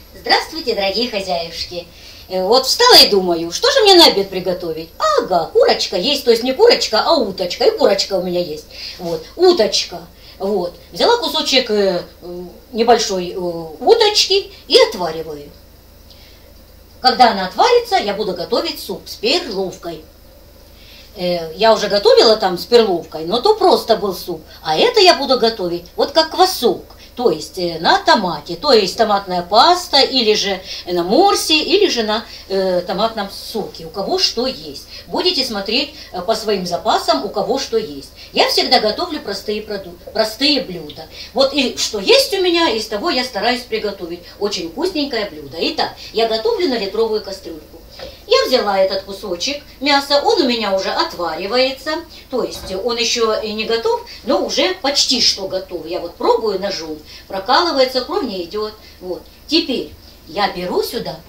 Здравствуйте, дорогие хозяюшки. Вот встала и думаю, что же мне на обед приготовить? Ага, курочка есть, то есть не курочка, а уточка. И курочка у меня есть. Вот, уточка. Вот, взяла кусочек небольшой уточки и отвариваю. Когда она отварится, я буду готовить суп с перловкой. Я уже готовила там с перловкой, но то просто был суп. А это я буду готовить вот как квасок. То есть на томате, то есть томатная паста, или же на морсе, или же на томатном соке, у кого что есть. Будете смотреть по своим запасам, у кого что есть. Я всегда готовлю простые продукты, простые блюда. Вот и что есть у меня, из того я стараюсь приготовить очень вкусненькое блюдо. Итак, я готовлю на литровую кастрюльку. Я взяла этот кусочек мяса, он у меня уже отваривается, то есть он еще и не готов, но уже почти что готов. Я вот пробую ножом, прокалывается, кровь не идет. Вот. Теперь я беру сюда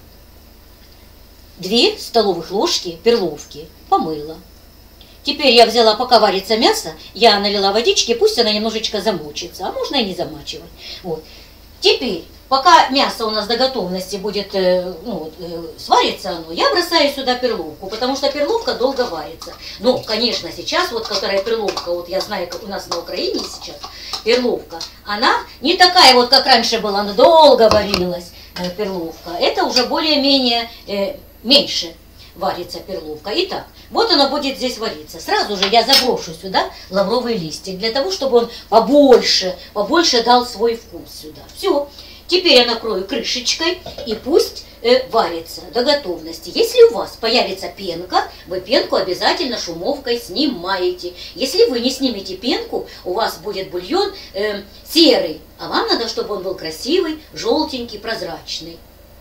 2 столовых ложки перловки, помыла. Теперь я взяла, пока варится мясо, я налила водички, пусть она немножечко замочится, а можно и не замачивать. Вот. Теперь, пока мясо у нас до готовности будет, сварится оно, я бросаю сюда перловку, потому что перловка долго варится. Но, конечно, сейчас вот которая перловка, вот я знаю, как у нас на Украине сейчас перловка, она не такая вот, как раньше была, она долго варилась, перловка. Это уже более-менее меньше варится перловка. Итак, вот она будет здесь вариться. Сразу же я заброшу сюда лавровый листик, для того, чтобы он побольше дал свой вкус сюда. Все. Теперь я накрою крышечкой и пусть варится до готовности. Если у вас появится пенка, вы пенку обязательно шумовкой снимаете. Если вы не снимете пенку, у вас будет бульон серый, а вам надо, чтобы он был красивый, желтенький, прозрачный.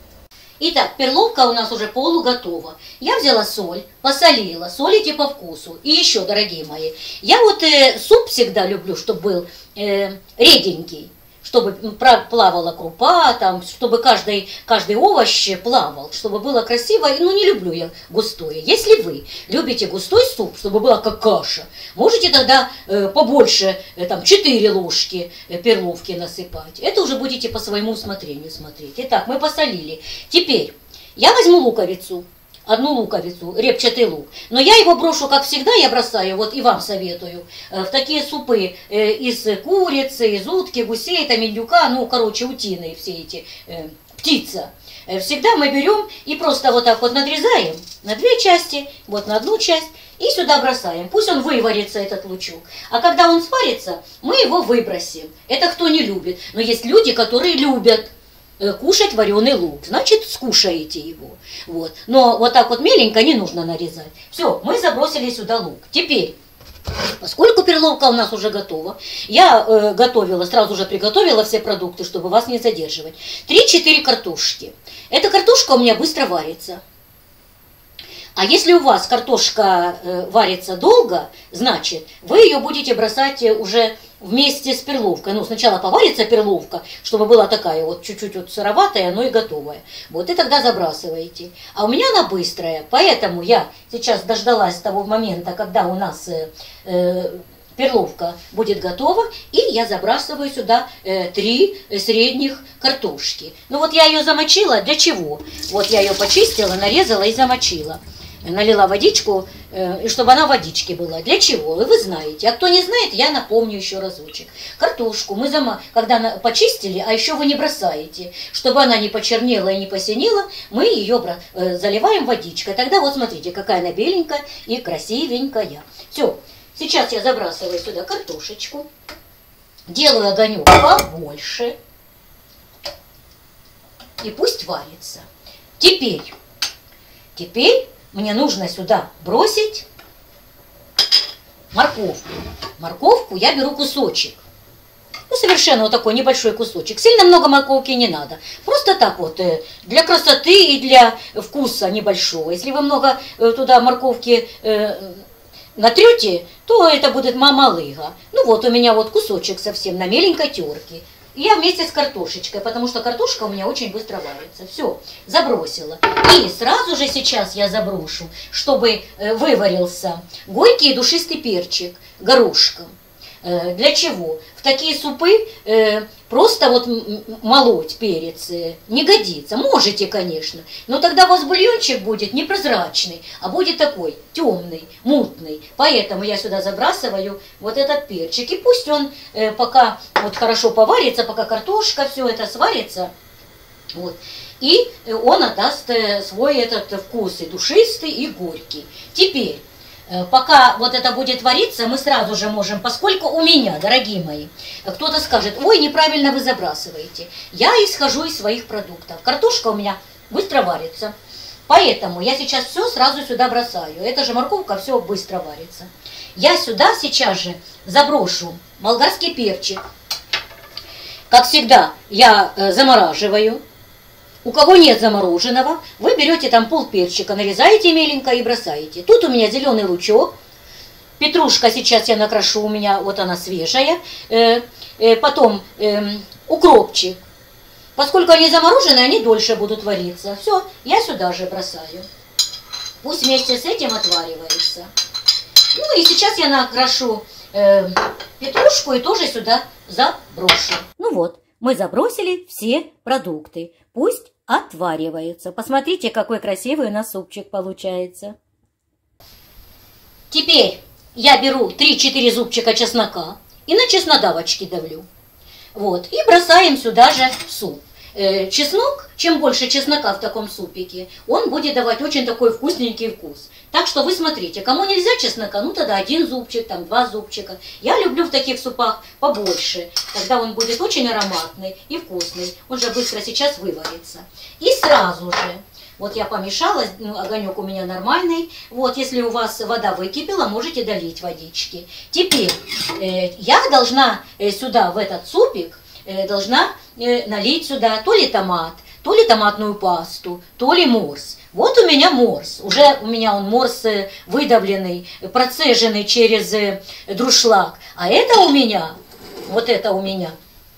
Итак, перловка у нас уже полуготова. Я взяла соль, посолила, солите по вкусу. И еще, дорогие мои, я вот суп всегда люблю, чтобы был реденький, чтобы плавала крупа, там, чтобы каждый овощ плавал, чтобы было красиво. Ну, не люблю я густое. Если вы любите густой суп, чтобы была как каша, можете тогда побольше, там, 4 ложки перловки насыпать. Это уже будете по своему усмотрению смотреть. Итак, мы посолили. Теперь я возьму луковицу. 1 луковицу, репчатый лук. Но я его брошу, как всегда, я бросаю, вот и вам советую, в такие супы из курицы, из утки, гусей, там, индюка, ну, короче, утиные все эти, птица. Всегда мы берем и просто вот так вот надрезаем на 2 части, вот на 1 часть, и сюда бросаем. Пусть он выварится, этот лучок. А когда он сварится, мы его выбросим. Это кто не любит. Но есть люди, которые любят кушать вареный лук, значит, скушаете его. Вот. Но вот так вот меленько не нужно нарезать. Все, мы забросили сюда лук. Теперь, поскольку перловка у нас уже готова, я сразу же приготовила все продукты, чтобы вас не задерживать. 3-4 картошки. Эта картошка у меня быстро варится. А если у вас картошка варится долго, значит, вы ее будете бросать уже вместе с перловкой. Ну, сначала поварится перловка, чтобы была такая вот чуть-чуть вот сыроватая, но и готовая. Вот, и тогда забрасываете. А у меня она быстрая, поэтому я сейчас дождалась того момента, когда у нас перловка будет готова, и я забрасываю сюда 3 средних картошки. Ну вот я ее замочила, для чего? Вот я ее почистила, нарезала и замочила. Налила водичку, чтобы она в водичке была. Для чего? Вы знаете. А кто не знает, я напомню еще разочек. Картошку мы когда почистили, а еще вы не бросаете, чтобы она не почернела и не посинела, мы ее заливаем водичкой. Тогда вот смотрите, какая она беленькая и красивенькая. Все. Сейчас я забрасываю сюда картошечку. Делаю огонек побольше. И пусть варится. Теперь мне нужно сюда бросить морковку. Морковку я беру кусочек. Ну, совершенно вот такой небольшой кусочек. Сильно много морковки не надо. Просто так вот, для красоты и для вкуса небольшого. Если вы много туда морковки натрете, то это будет мамалыга. Ну вот у меня вот кусочек совсем на меленькой терке. Я вместе с картошечкой, потому что картошка у меня очень быстро варится. Все, забросила. И сразу же сейчас я заброшу, чтобы выварился горький и душистый перчик горошком. Для чего? В такие супы просто вот молоть перец не годится. Можете, конечно, но тогда у вас бульончик будет не прозрачный, а будет такой темный, мутный. Поэтому я сюда забрасываю вот этот перчик. И пусть он пока вот хорошо поварится, пока картошка, все это сварится. Вот. И он отдаст свой этот вкус и душистый, и горький. Теперь, пока вот это будет вариться, мы сразу же можем, поскольку у меня, дорогие мои, кто-то скажет, ой, неправильно вы забрасываете. Я исхожу из своих продуктов. Картошка у меня быстро варится. Поэтому я сейчас все сразу сюда бросаю. Это же морковка, все быстро варится. Я сюда сейчас же заброшу болгарский перчик. Как всегда, я замораживаю. У кого нет замороженного, вы берете там полперчика, нарезаете меленько и бросаете. Тут у меня зеленый лучок. Петрушка сейчас я накрошу, у меня вот она свежая. Потом укропчик. Поскольку они замороженные, они дольше будут вариться. Все, я сюда же бросаю. Пусть вместе с этим отваривается. Ну и сейчас я накрошу петрушку и тоже сюда заброшу. Ну вот, мы забросили все продукты. Пусть отвариваются. Посмотрите, какой красивый у нас супчик получается. Теперь я беру 3-4 зубчика чеснока и на чеснодавочке давлю. Вот, и бросаем сюда же суп. Чеснок, чем больше чеснока в таком супике, он будет давать очень такой вкусненький вкус. Так что вы смотрите, кому нельзя чеснока, ну тогда 1 зубчик, там 2 зубчика. Я люблю в таких супах побольше, тогда он будет очень ароматный и вкусный. Он же быстро сейчас выварится. И сразу же, вот я помешала, огонек у меня нормальный. Вот, если у вас вода выкипела, можете долить водички. Теперь я должна сюда, в этот супик, должна налить сюда то ли томат, то ли томатную пасту, то ли морс. Вот у меня морс. Уже у меня он морс выдавленный, процеженный через друшлаг. А это у меня, вот это у меня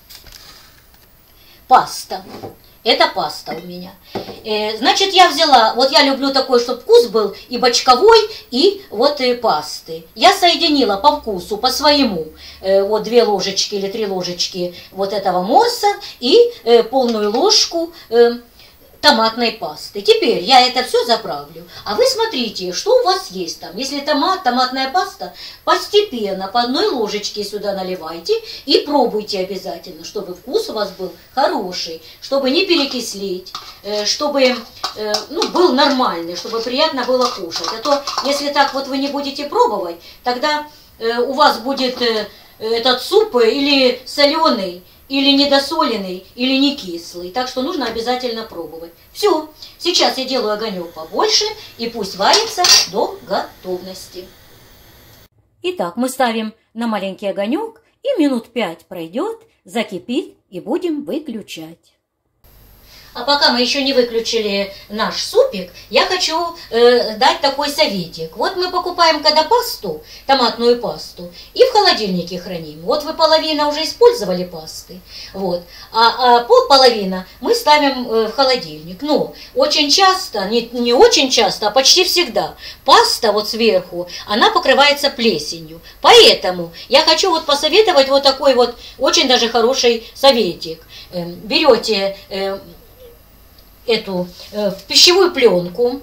паста. Это паста у меня. Значит, я взяла, вот я люблю такой, чтобы вкус был и бочковой, и вот и пасты. Я соединила по вкусу, по своему, вот 2 ложечки или 3 ложечки вот этого морса и полную ложку томатной пасты. Теперь я это все заправлю. А вы смотрите, что у вас есть там. Если томат, томатная паста, постепенно по 1 ложечке сюда наливайте и пробуйте обязательно, чтобы вкус у вас был хороший, чтобы не перекислить, чтобы был нормальный, чтобы приятно было кушать. А то, если так вот вы не будете пробовать, тогда у вас будет этот суп или соленый, или недосоленный, или не кислый. Так что нужно обязательно пробовать. Все, сейчас я делаю огонек побольше, и пусть варится до готовности. Итак, мы ставим на маленький огонек, и минут 5 пройдет, закипит, и будем выключать. А пока мы еще не выключили наш супик, я хочу дать такой советик. Вот мы покупаем когда пасту, томатную пасту, и в холодильнике храним. Вот вы половину уже использовали пасты, вот, а половина мы ставим в холодильник. Но очень часто, не очень часто, а почти всегда паста вот сверху, она покрывается плесенью. Поэтому я хочу вот посоветовать вот такой вот очень даже хороший советик. Берете эту пищевую пленку,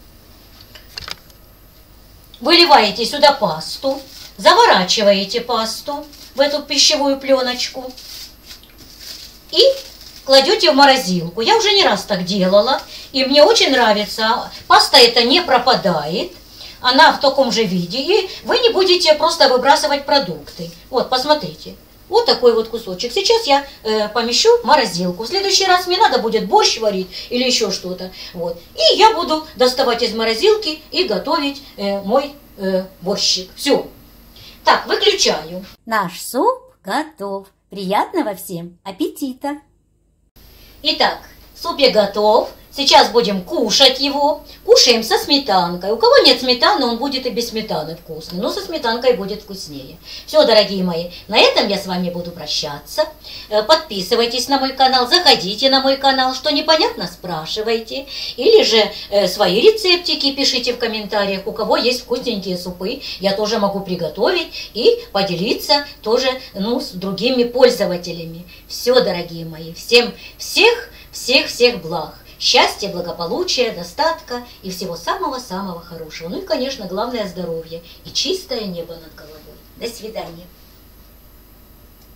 выливаете сюда пасту, заворачиваете пасту в эту пищевую пленочку и кладете в морозилку. Я уже не раз так делала, и мне очень нравится. Паста эта не пропадает, она в таком же виде, и вы не будете просто выбрасывать продукты. Вот, посмотрите. Вот такой вот кусочек. Сейчас я помещу в морозилку. В следующий раз мне надо будет борщ варить или еще что-то. Вот. И я буду доставать из морозилки и готовить мой борщик. Все. Так, выключаю. Наш суп готов. Приятного всем аппетита! Итак, супик готов. Сейчас будем кушать его. Кушаем со сметанкой. У кого нет сметаны, он будет и без сметаны вкусный. Но со сметанкой будет вкуснее. Все, дорогие мои, на этом я с вами буду прощаться. Подписывайтесь на мой канал, заходите на мой канал. Что непонятно, спрашивайте. Или же свои рецептики пишите в комментариях. У кого есть вкусненькие супы, я тоже могу приготовить и поделиться тоже с другими пользователями. Все, дорогие мои, всем всех благ. Счастья, благополучия, достатка и всего самого-самого хорошего. Ну и, конечно, главное здоровье и чистое небо над головой. До свидания.